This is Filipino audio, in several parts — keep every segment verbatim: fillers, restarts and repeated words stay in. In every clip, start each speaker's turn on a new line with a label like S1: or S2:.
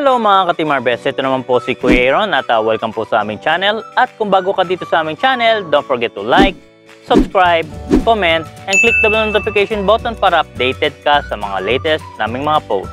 S1: Hello mga ka-Team Harvest, ito naman po si Kuya Aaron at uh, welcome po sa aming channel. At kung bago ka dito sa aming channel, don't forget to like, subscribe, comment, and click the notification button para updated ka sa mga latest naming mga posts.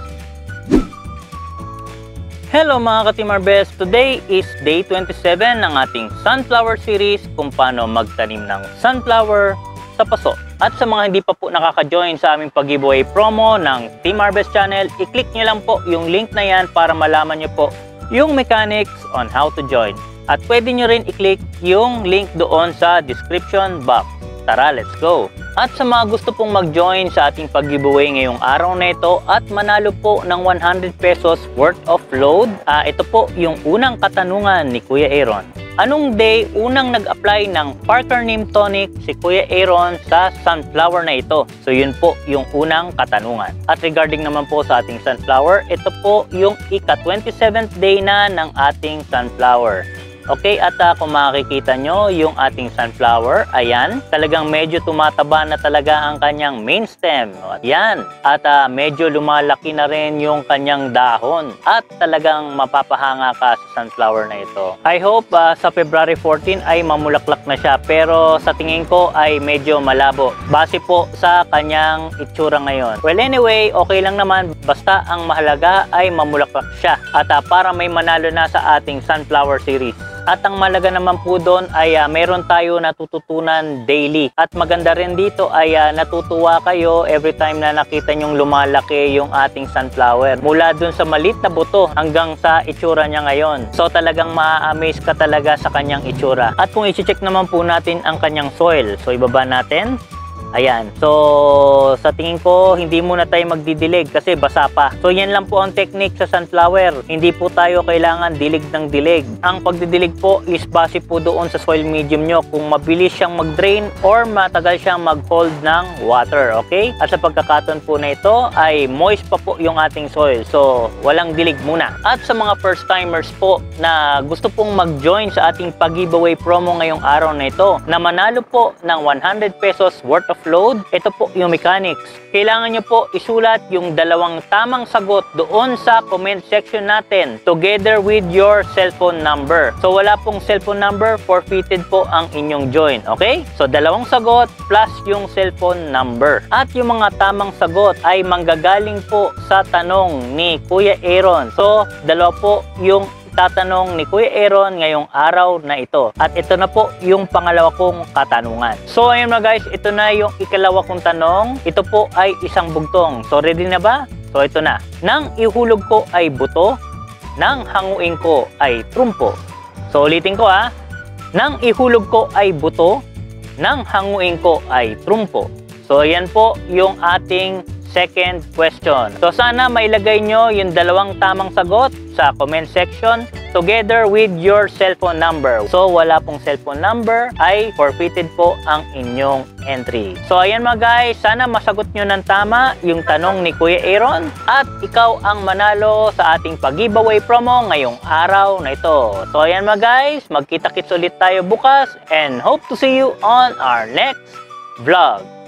S1: Hello mga ka-Team Harvest, today is day twenty-seven ng ating sunflower series kung paano magtanim ng sunflower sa paso. At sa mga hindi pa po nakaka-join sa aming pag-giveaway promo ng Team Harvest channel, i-click nyo lang po yung link na yan para malaman nyo po yung mechanics on how to join. At pwede nyo rin i-click yung link doon sa description box. Tara, let's go! At sa mga gusto pong mag-join sa ating pag-giveaway ngayong araw na ito at manalo po ng one hundred pesos worth of load, uh, ito po yung unang katanungan ni Kuya Aaron. Anong day unang nag-apply ng Parker Neem Tonic si Kuya Aaron sa sunflower na ito? So yun po yung unang katanungan. At regarding naman po sa ating sunflower, ito po yung ika twenty-seventh day na ng ating sunflower. Okay, at uh, kung makikita nyo yung ating sunflower, ayan, talagang medyo tumataba na talaga ang kanyang main stem. Ayan, at uh, medyo lumalaki na rin yung kanyang dahon at talagang mapapahanga ka sa sunflower na ito. I hope uh, sa February fourteen ay mamulaklak na siya, pero sa tingin ko ay medyo malabo base po sa kanyang itsura ngayon. Well anyway, okay lang naman, basta ang mahalaga ay mamulaklak siya at uh, para may manalo na sa ating sunflower series. At ang malaga naman po doon ay uh, meron tayo natututunan daily. At maganda rin dito ay uh, natutuwa kayo every time na nakita nyong lumalaki yung ating sunflower. Mula dun sa maliit na buto hanggang sa itsura niya ngayon. So talagang ma-amaze ka talaga sa kanyang itsura. At kung i-check naman po natin ang kanyang soil. So ibaba natin. Ayan. So, sa tingin ko, hindi muna tayo magdidilig kasi basa pa. So, yan lang po ang technique sa sunflower. Hindi po tayo kailangan dilig ng dilig. Ang pagdidilig po is base po doon sa soil medium nyo kung mabilis siyang mag-drain or matagal siyang mag-hold ng water. Okay? At sa pagkakataon po na ito ay moist pa po yung ating soil. So, walang dilig muna. At sa mga first timers po na gusto pong mag-join sa ating pag-giveaway promo ngayong araw na ito na manalo po ng one hundred pesos worth of load, ito po yung mechanics. Kailangan nyo po isulat yung dalawang tamang sagot doon sa comment section natin together with your cellphone number. So wala pong cellphone number, forfeited po ang inyong join. Okay? So dalawang sagot plus yung cellphone number. At yung mga tamang sagot ay manggagaling po sa tanong ni Kuya Aaron. So dalawa po yung tatanong ni Kuya Aaron ngayong araw na ito. At ito na po yung pangalawa kong katanungan. So ayun mga guys, ito na yung ikalawa kong tanong. Ito po ay isang bugtong. So ready na ba? So ito na. Nang ihulog ko ay buto, nang hanguin ko ay trumpo. So ulitin ko ha. Nang ihulog ko ay buto, nang hanguin ko ay trumpo. So ayan po yung ating second question. So sana mailagay nyo yung dalawang tamang sagot sa comment section together with your cellphone number. So wala pong cellphone number ay forfeited po ang inyong entry. So ayan mga guys, sana masagot nyo ng tama yung tanong ni Kuya Aaron at ikaw ang manalo sa ating pag-giveaway promo ngayong araw na ito. So ayan mga guys, magkita-kits ulit tayo bukas and hope to see you on our next vlog.